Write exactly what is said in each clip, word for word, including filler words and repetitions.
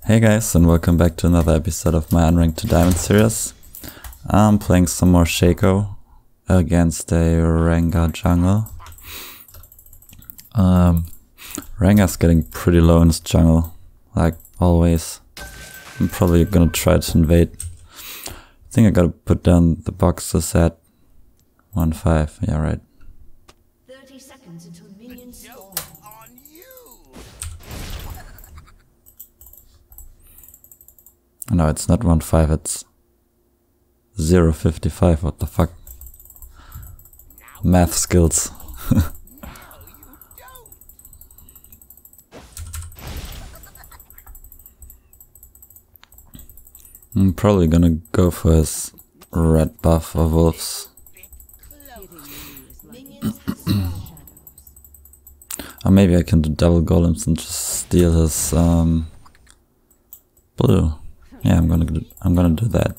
Hey guys, and welcome back to another episode of my Unranked to Diamond series. I'm playing some more Shaco against a Rengar jungle. Um, Rengar's getting pretty low in his jungle, like always. I'm probably gonna try to invade. I think I gotta put down the boxes at one five, yeah right. thirty seconds until minions spawn. On you. No, it's not one five, it's zero fifty-five, what the fuck? Math skills. No, you don't. I'm probably gonna go for his red buff or wolves. Minions have spawned. Or maybe I can do double golems and just steal his um, blue. Yeah, I'm gonna do, I'm gonna do that.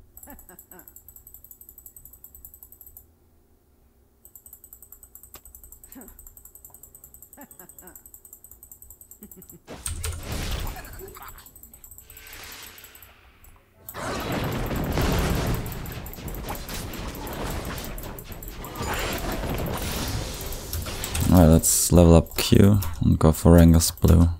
Alright, let's level up Q and go for Rengar's blue.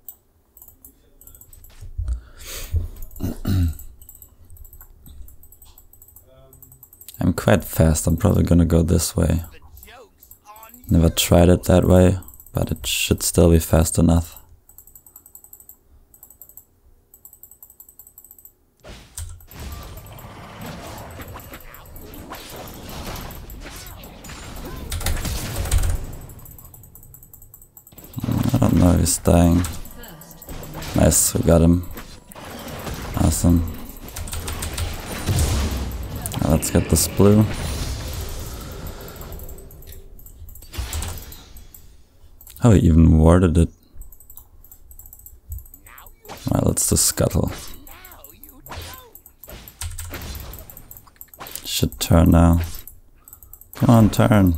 I'm quite fast, I'm probably gonna go this way. The joke's on you. Never tried it that way, but it should still be fast enough. I don't know if he's dying. Nice, we got him. Awesome. Now let's get this blue. Oh, he even warded it. Alright, let's do Scuttle. Now you don't. Should turn now. Come on, turn.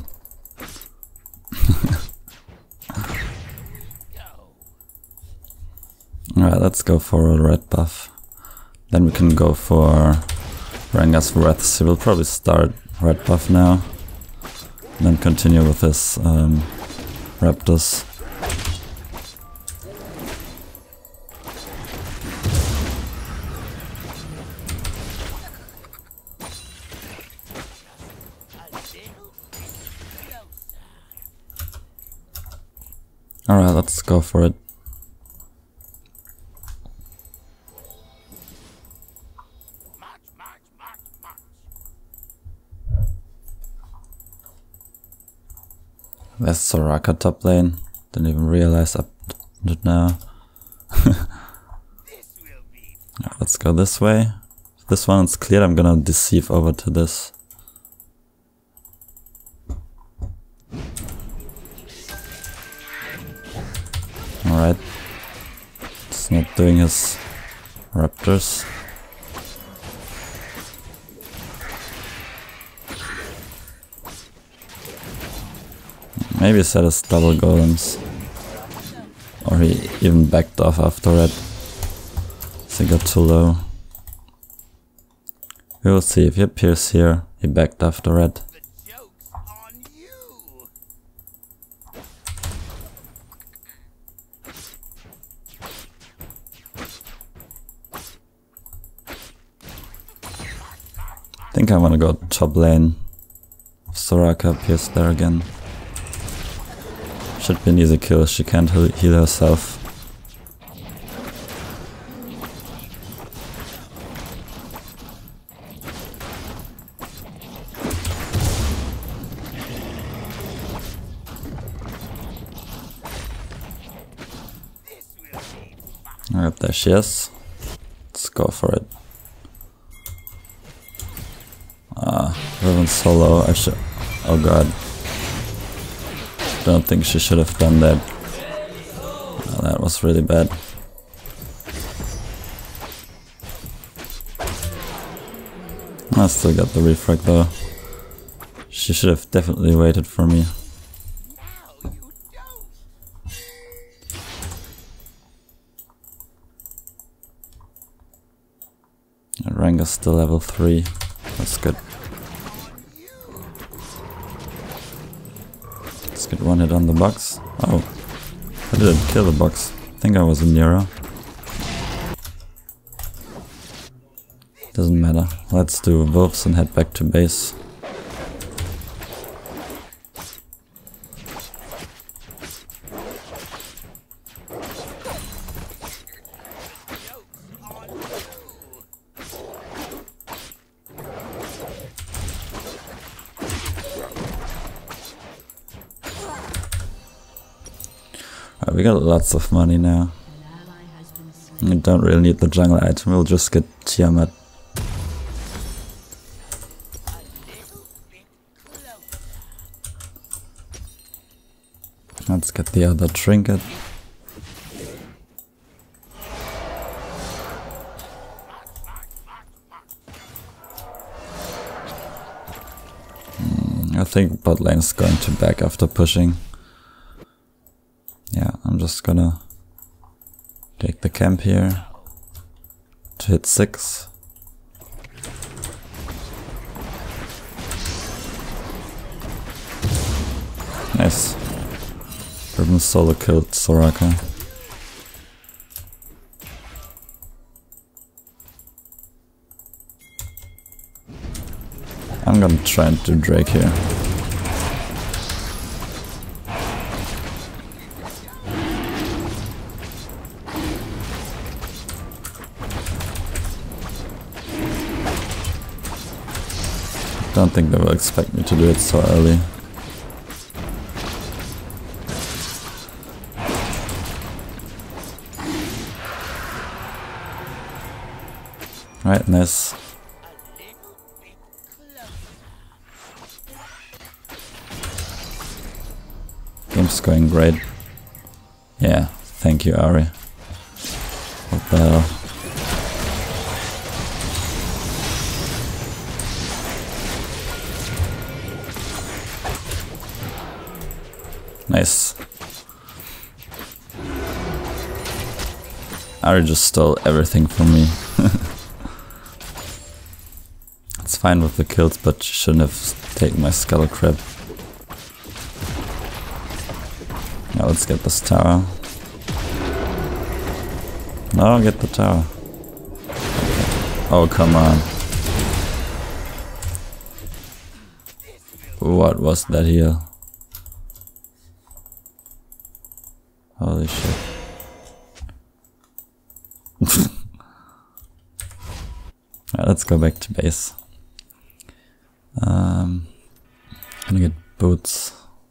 Alright, let's go for a red buff. Then we can go for Rengar's Wrath. He will probably start red buff now. And then continue with his um, Raptors. Alright, let's go for it. March, march, march, march. There's Soraka top lane. Didn't even realize up to now. This will be Alright, let's go this way. If this one's cleared, I'm gonna deceive over to this. Alright. It's not doing his Raptors. Maybe he set his double golems. Or he even backed off after it. So he got too low. We will see. If he appears here, he backed after red. the joke's on you. I think I wanna go top lane. If Soraka appears there again. Should be an easy kill, she can't heal heal herself. This will be Alright, there she is. Let's go for it. Ah, Riven's so low, I should... Oh god. Don't think she should have done that. Oh, that was really bad. I still got the refrag though. She should have definitely waited for me. now you don't. Rengar's still level three. That's good. Let's get one hit on the box. Oh, I didn't kill the box. I think I was a Nero. Doesn't matter. Let's do wolves and head back to base. We got lots of money now. We don't really need the jungle item, we'll just get Tiamat. Let's get the other trinket. Mm, I think bot lane's going to back after pushing. Yeah, I'm just gonna take the camp here to hit six. Nice. Ribbon solo killed Soraka. I'm gonna try and do Drake here. Don't think they will expect me to do it so early. Right, nice. Game's going great. Yeah, thank you, Ahri. What the hell? Nice. Ahri just stole everything from me. It's fine with the kills, but she shouldn't have taken my Skull Crab. Now let's get this tower. No, get the tower. Okay. Oh, come on. What was that heal? Holy shit. Right, let's go back to base. Um, gonna get boots.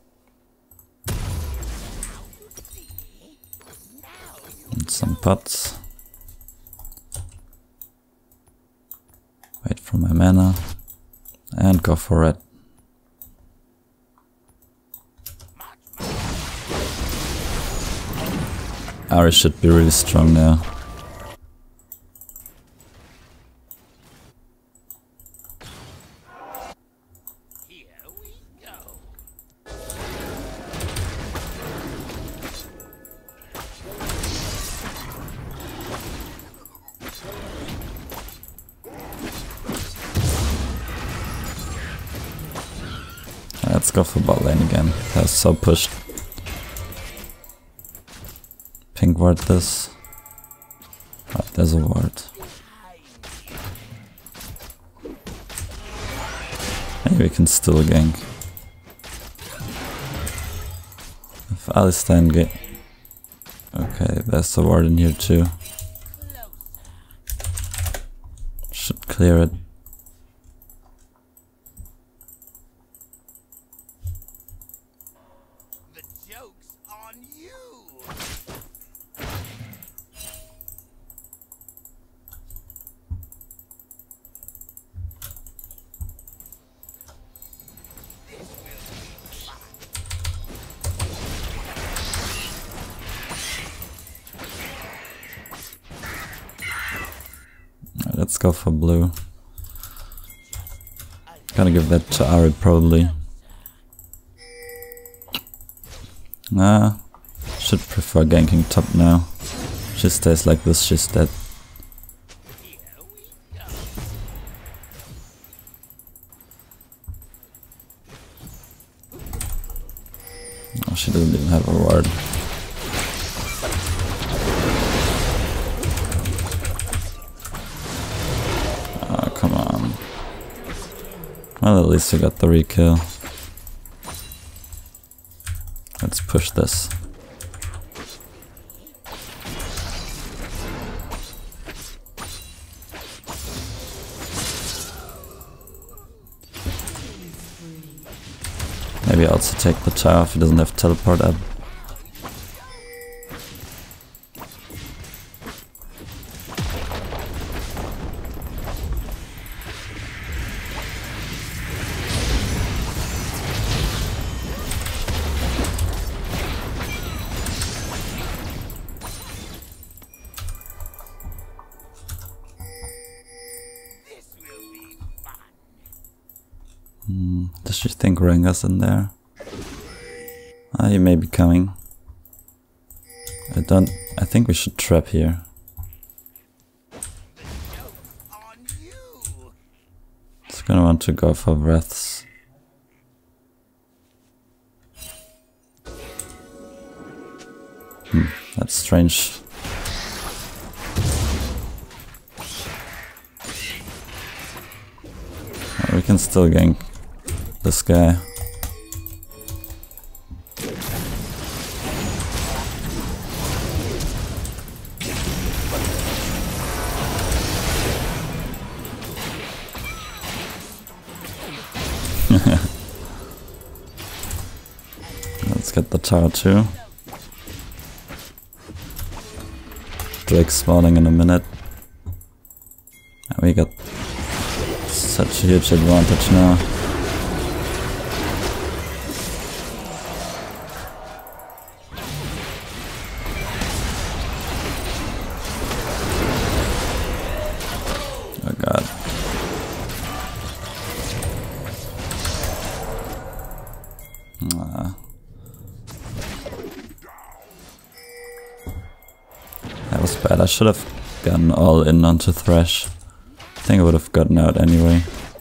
And some pots. Wait for my mana. And go for it. Ahri should be really strong now. Here we go. Let's go for bot lane again. That's so pushed. Pink ward this. Oh, there's a ward. Maybe we can still gank. If Alistar get. Okay, there's a ward in here too. Should clear it. The joke's on you. Alright, let's go for blue. Gonna give that to Ahri probably. Nah, should prefer ganking top now. She stays like this, she's dead. Here we go. Oh, she doesn't even have a ward. Oh, come on. Well, at least we got the re-kill. Let's push this. Maybe also take the tower if he doesn't have teleport up. Hmm, does she think Rengar's in there? Ah, he may be coming. I don't... I think we should trap here. It's gonna want to go for breaths. Hmm, that's strange. Oh, we can still gank this guy. Let's get the tower too. Drake's spawning in a minute. And we got such a huge advantage now. Oh god. Ah. That was bad. I should have gotten all in onto Thresh. I think I would have gotten out anyway.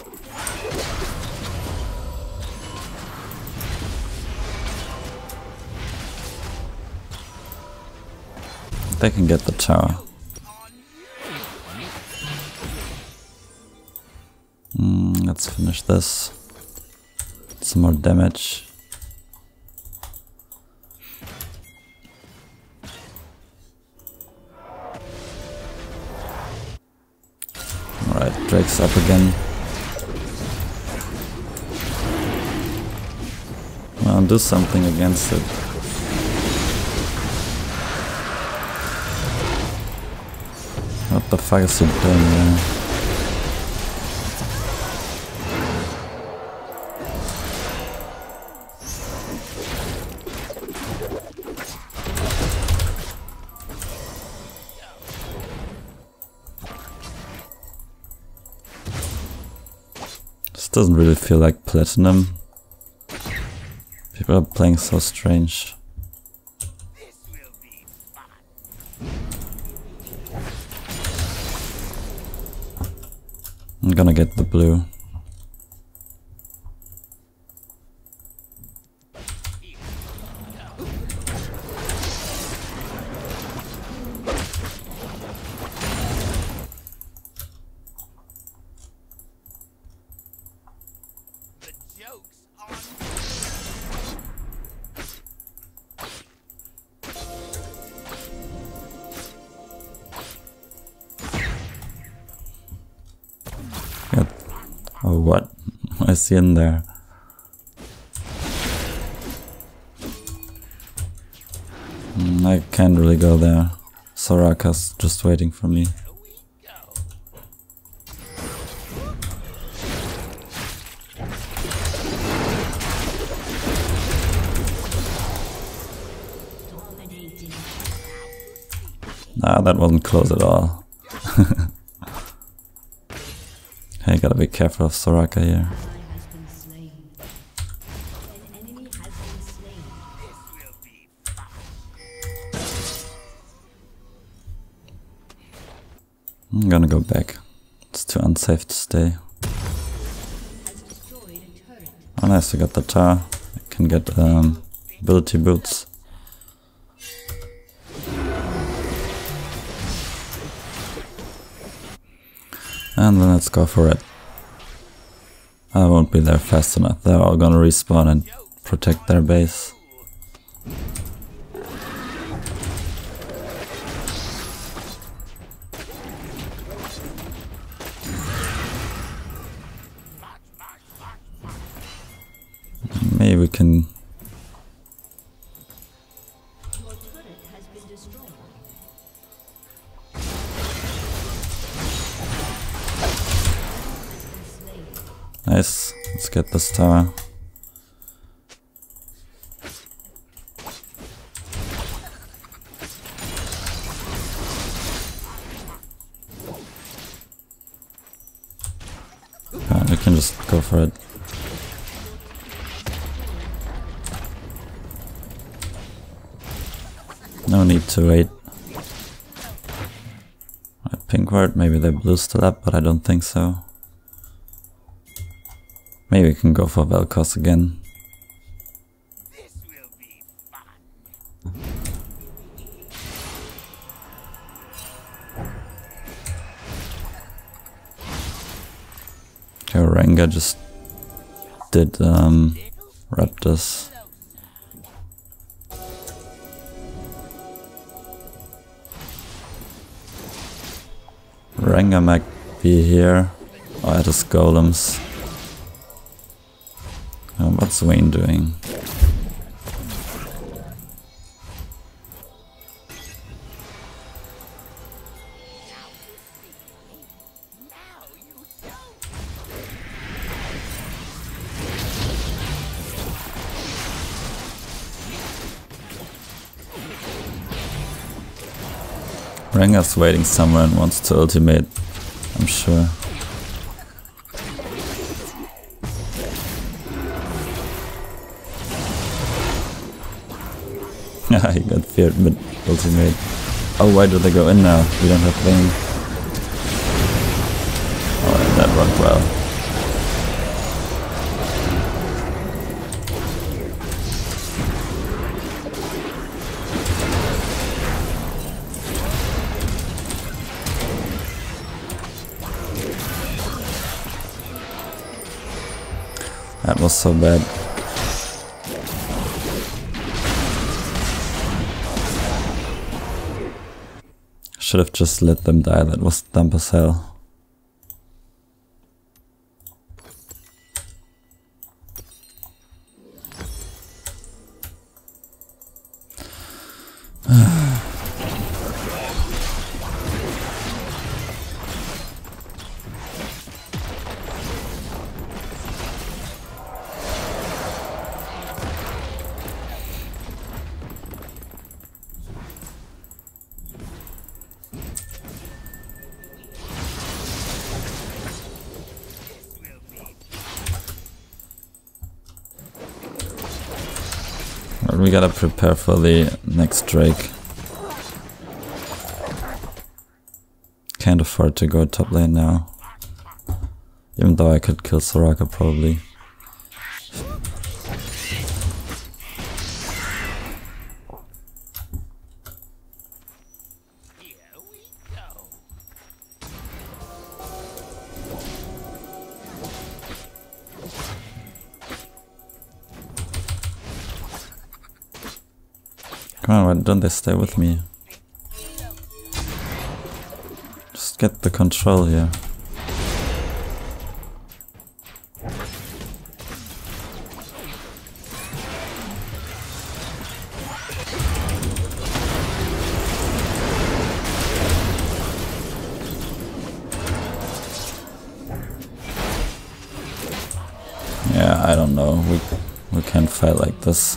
They can get the tower. Mm, let's finish this. Some more damage. Alright, Drake's up again. Well, do something against it. What the fuck is he doing there? This doesn't really feel like Platinum. People are playing so strange. I'm gonna get the blue. Oh, what? I see in there. Mm, I can't really go there. Soraka's just waiting for me. Nah, that wasn't close at all. Hey, gotta be careful of Soraka here. I'm gonna go back. It's too unsafe to stay. Oh nice, we got the tower. I can get um, ability boots. And then let's go for it. I won't be there fast enough. They're all gonna respawn and protect their base. Maybe we can... Your turret has been destroyed. Nice, let's get this tower. Uh, we can just go for it. No need to wait. Right, pink ward, maybe they blue still up, but I don't think so. Maybe we can go for Vel'Koz again. This will be fun. Okay, Rengar just did um, Raptors. Rengar might be here. Oh, it is golems. Oh, what's Wayne doing? Now you don't. Rengar's waiting somewhere and wants to ultimate, I'm sure. He got feared mid ultimate. Oh, why do they go in now? We don't have Vayne. Oh, that worked well. That was so bad. Should have just let them die, that was dumb as hell. We gotta prepare for the next Drake. Can't afford to go top lane now. Even though I could kill Soraka probably. Here we go. Come on, why don't they stay with me? Just get the control here. Yeah, I don't know. We we can't fight like this.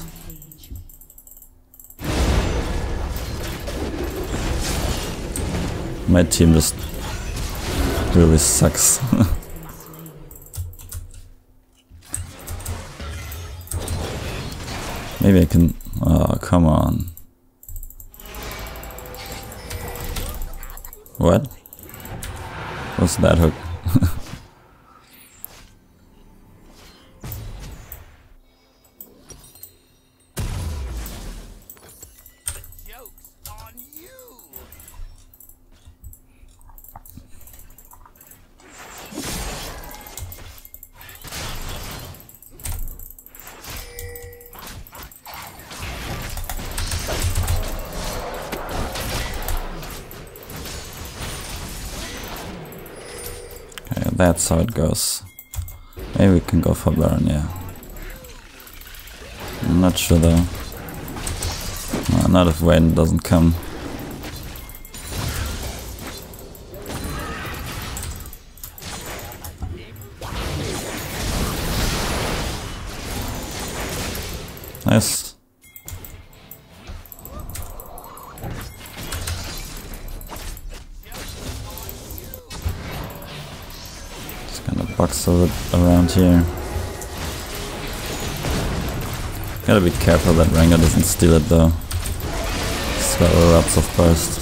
My team just really sucks. Maybe I can... Oh, come on. What? What's that hook? that's how it goes. Maybe we can go for Baron, yeah. I'm not sure though. No, not if Wayne doesn't come. Nice. Just gonna box it around here. Gotta be careful that Rengar doesn't steal it though. He's got lots of burst.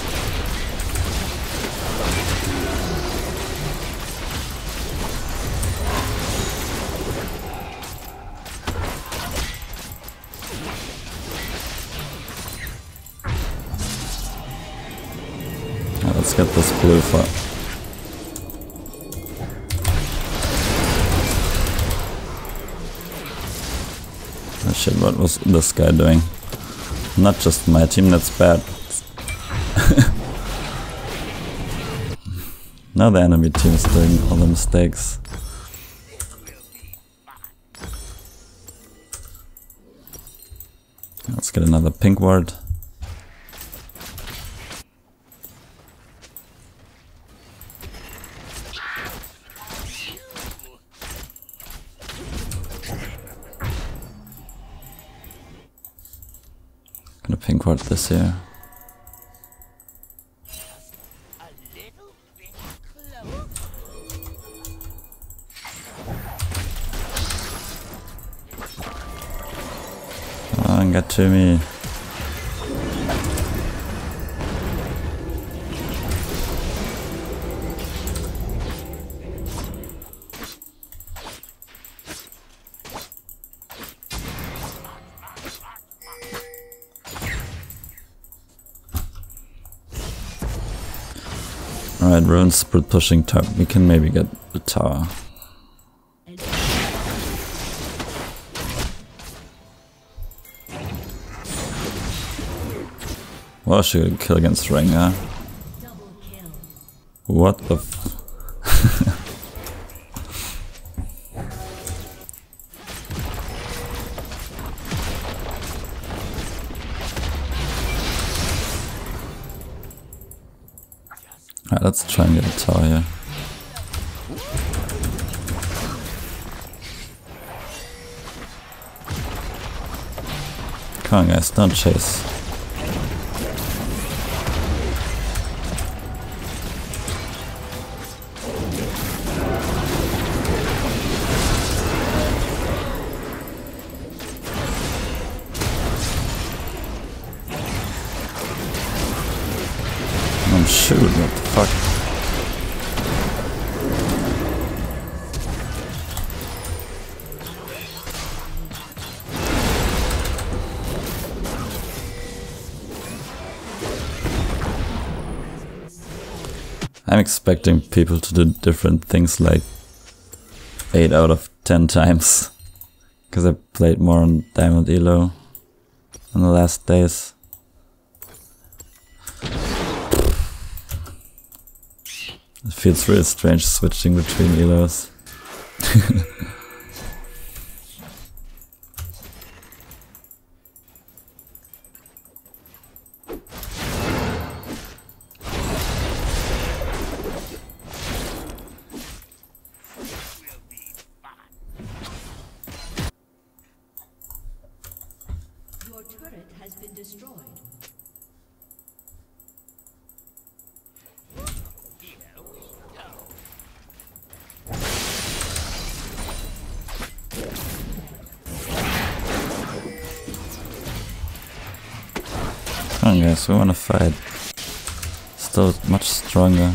Now let's get this blue for. Oh shit, what was this guy doing? Not just my team that's bad. Now the enemy team is doing all the mistakes. Let's get another pink ward. Gonna pink ward this here. A little bit closer. Come on, get to me. Alright, Rune's split pushing top. We can maybe get the tower. Well, she could kill against Rengar. Double kill. What the f- Alright, let's try and get a tower here. Come on guys, don't chase. Oh shoot, what the fuck? I'm expecting people to do different things like eight out of ten times. Because I played more on Diamond Elo in the last days. It feels really strange switching between Elos. Your turret has been destroyed. Here we go. Come on guys, we wanna fight. Still much stronger.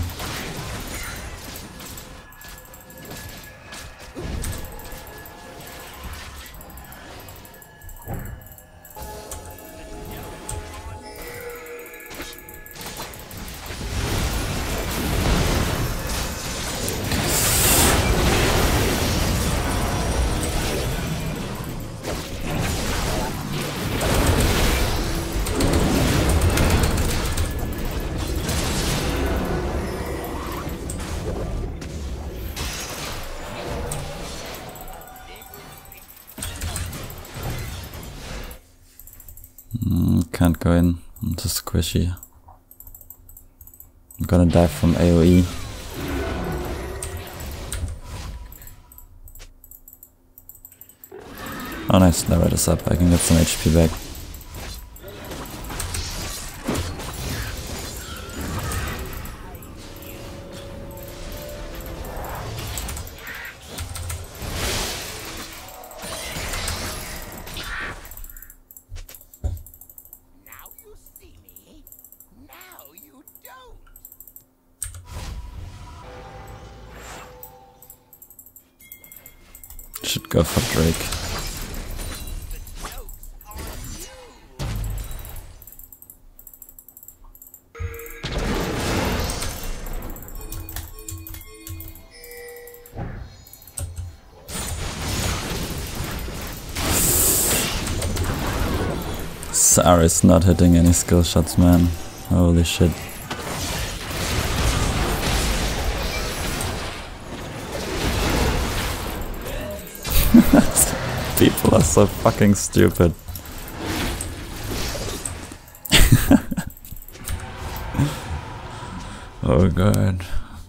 Mm, can't go in. I'm too squishy. I'm gonna die from A O E. Oh nice, the red is up. I can get some H P back. Now you see me. Now you don't. Should go for Drake. Sari's not hitting any skill shots, man. Holy shit. People are so fucking stupid. Oh god.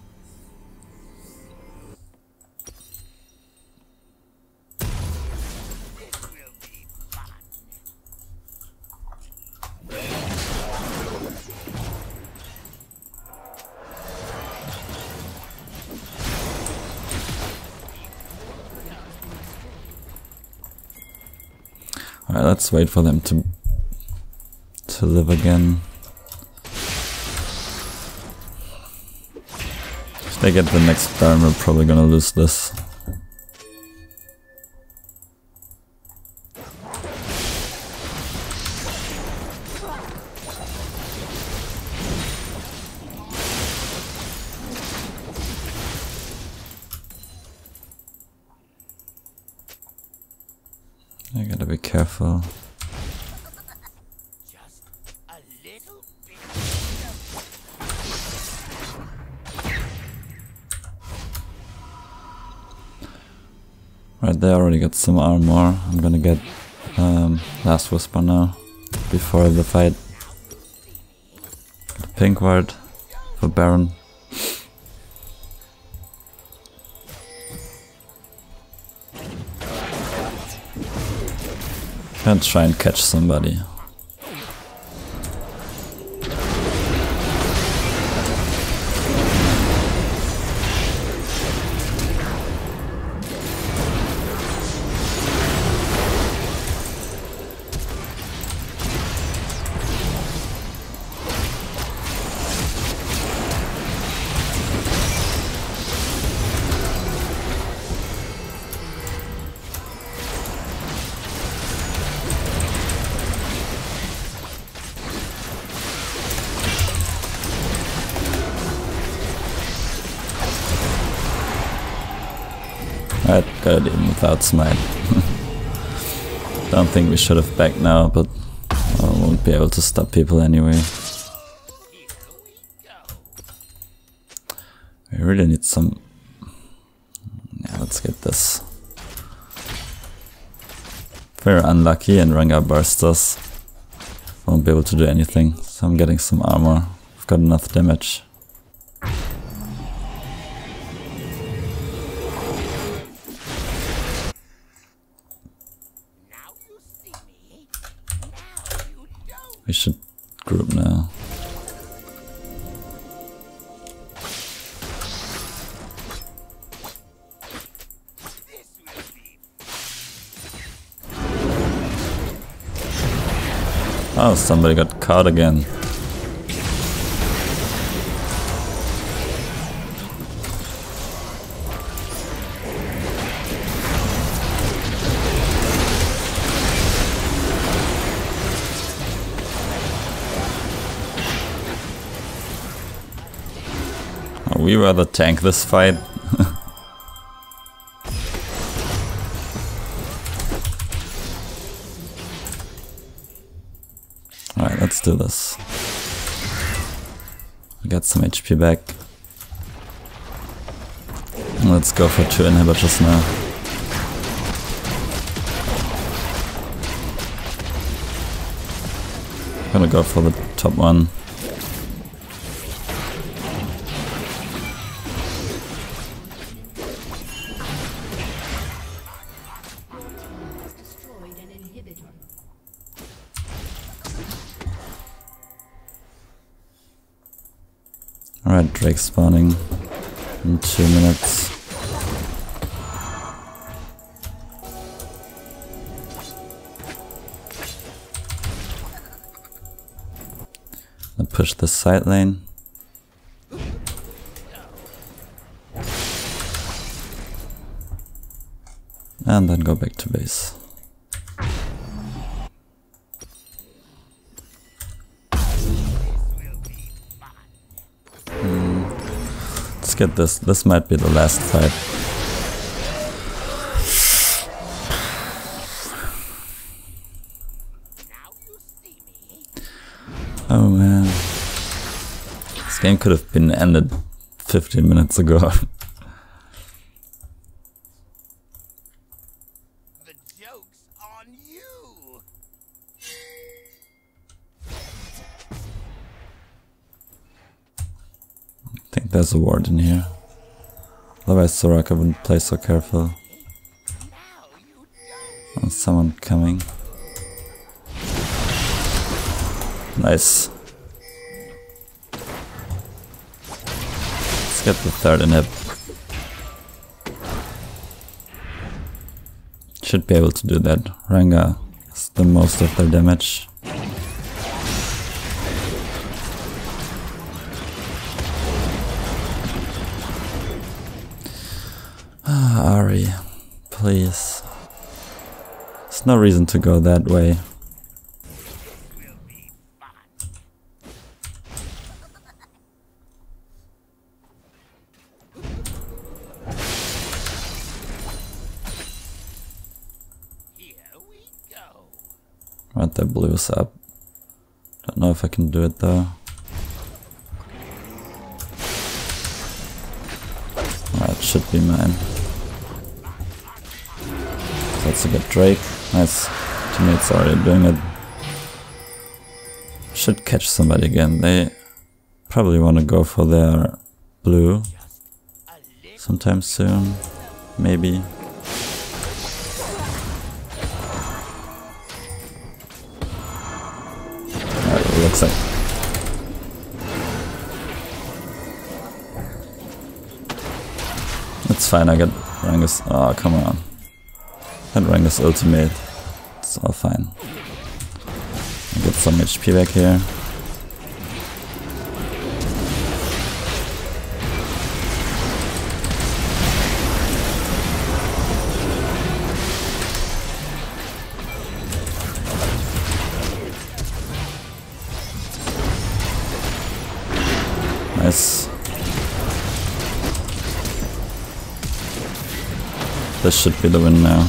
Alright, let's wait for them to to live again. If they get the next Baron, we're probably gonna lose this. I gotta be careful. Just a little bit. Right, they already got some armor. I'm gonna get um, Last Whisper now, before the fight. Get a pink ward for Baron. And try and catch somebody. Alright, got it even without smite. Don't think we should have backed now, but I won't be able to stop people anyway. We really need some... Yeah, let's get this. Very unlucky and Rengar bursts us. Won't be able to do anything, so I'm getting some armor. I've got enough damage. We should group now. Oh, somebody got caught again. We rather tank this fight. Alright, let's do this. Get some H P back. Let's go for two inhibitors now. Gonna go for the top one. Destroyed an inhibitor. Alright, Drake spawning in two minutes. I'll push the side lane. And then go back to base. Let's get this. This might be the last fight. Now you see me. Oh man. This game could have been ended fifteen minutes ago. The joke's on you. I think there's a ward in here. Otherwise Soraka wouldn't play so careful. Now you don't. Oh, someone coming. Nice. Let's get the third inhib. Should be able to do that. Rengar is the most of their damage. Ah, Ahri, please. There's no reason to go that way. Will be fun. Here we go. Right, that blew us up. Don't know if I can do it though. Alright, should be mine. Let's get Drake. Nice. Teammates already doing it. Should catch somebody again. They probably want to go for their blue sometime soon. Maybe. Alright, it looks like. It's fine, I got Rangus. Oh, come on. That Rangus ultimate. It's all fine. I'll get some H P back here. Nice. This should be the win now.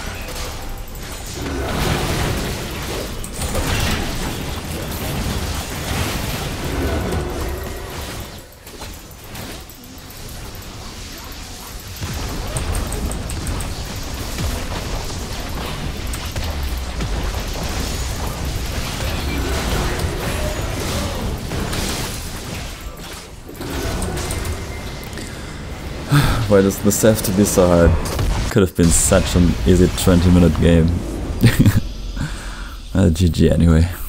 Why does this have to be so hard? Could have been such an easy twenty minute game. uh, G G anyway.